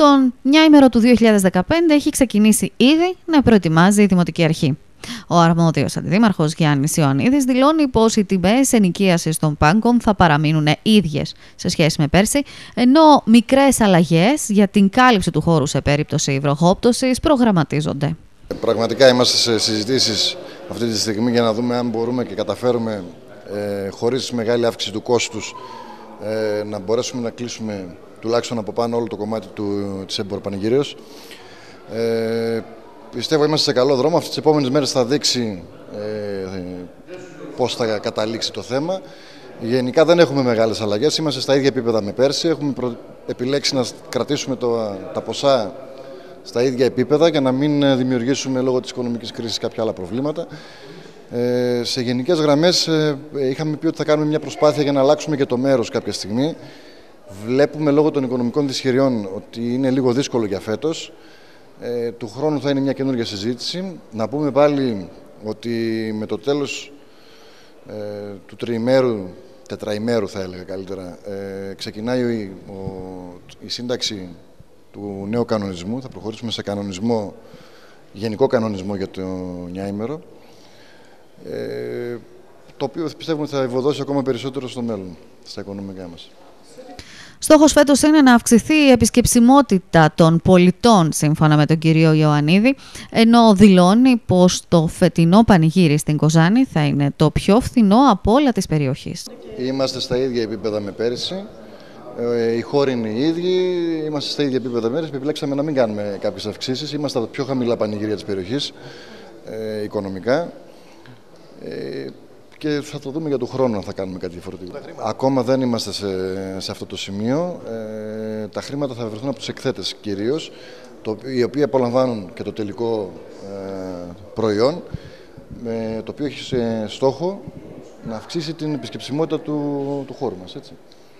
Τον Νιάημερο του 2015 έχει ξεκινήσει ήδη να προετοιμάζει η Δημοτική Αρχή. Ο αρμόδιος αντιδήμαρχος Γιάννης Ιωαννίδης δηλώνει πως οι τιμές ενοικίασης των πάγκων θα παραμείνουν ίδιες σε σχέση με πέρσι, ενώ μικρές αλλαγές για την κάλυψη του χώρου σε περίπτωση βροχόπτωσης προγραμματίζονται. Πραγματικά είμαστε σε συζητήσεις αυτή τη στιγμή για να δούμε αν μπορούμε και καταφέρουμε χωρίς μεγάλη αύξηση του κόστους να μπορέσουμε να κλείσουμε τουλάχιστον από πάνω όλο το κομμάτι της εμποροπανηγυρίας. Πιστεύω είμαστε σε καλό δρόμο. Αυτές τις επόμενες μέρες θα δείξει πώς θα καταλήξει το θέμα. Γενικά δεν έχουμε μεγάλες αλλαγές. Είμαστε στα ίδια επίπεδα με πέρσι. Έχουμε επιλέξει να κρατήσουμε τα ποσά στα ίδια επίπεδα για να μην δημιουργήσουμε λόγω της οικονομικής κρίσης κάποια άλλα προβλήματα. Σε γενικές γραμμές είχαμε πει ότι θα κάνουμε μια προσπάθεια για να αλλάξουμε και το μέρος κάποια στιγμή. Βλέπουμε λόγω των οικονομικών δυσχεριών ότι είναι λίγο δύσκολο για φέτος. Του χρόνου θα είναι μια καινούργια συζήτηση. Να πούμε πάλι ότι με το τέλος του τριημέρου, τετραημέρου θα έλεγα καλύτερα, ξεκινάει η σύνταξη του νέου κανονισμού. Θα προχωρήσουμε σε κανονισμό, γενικό κανονισμό για το Νιάημερο, το οποίο πιστεύουμε θα ευωδώσει ακόμα περισσότερο στο μέλλον, στα οικονομικά μας. Στόχος φέτος είναι να αυξηθεί η επισκεψιμότητα των πολιτών, σύμφωνα με τον κύριο Ιωαννίδη, ενώ δηλώνει πως το φετινό πανηγύρι στην Κοζάνη θα είναι το πιο φθηνό από όλα της περιοχής. Είμαστε στα ίδια επίπεδα με πέρυσι. Οι χώροι είναι οι ίδιοι, είμαστε στα ίδια επίπεδα μέρες. Επιλέξαμε να μην κάνουμε κάποιες αυξήσεις. Είμαστε τα πιο χαμηλά πανηγύρια της περιοχής, οικονομικά. Και θα το δούμε για τον χρόνο αν θα κάνουμε κάτι διαφορετικό. Ακόμα δεν είμαστε σε αυτό το σημείο. Τα χρήματα θα βρεθούν από τους εκθέτες κυρίως, οι οποίοι απολαμβάνουν και το τελικό προϊόν, το οποίο έχει σε στόχο να αυξήσει την επισκεψιμότητα του χώρου μας. Έτσι.